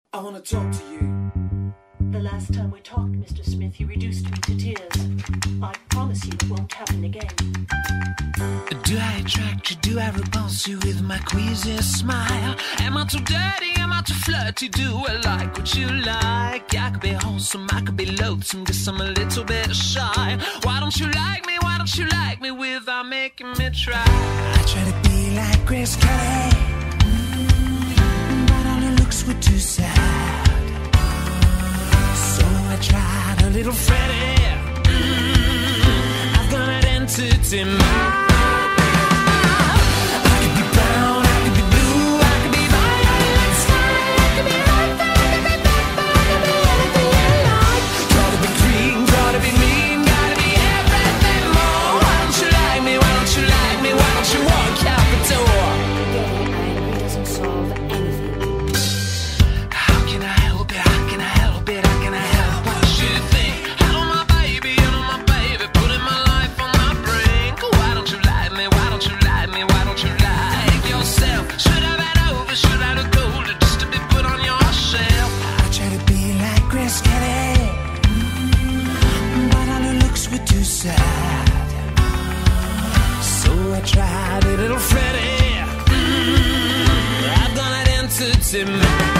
I want to talk to you. The last time we talked, Mr. Smith, you reduced me to tears. I promise you it won't happen again. Do I attract you? Do I repulse you with my queasy smile? Am I too dirty? Am I too flirty? Do I like what you like? I could be wholesome, I could be loathsome, guess I'm a little bit shy. Why don't you like me? Why don't you like me without making me try? I try to be like Grace Kelly, but all her looks were too sad. So I tried a little Freddie. I've got an entity mind. Tried a little Freddie. I've got an entity.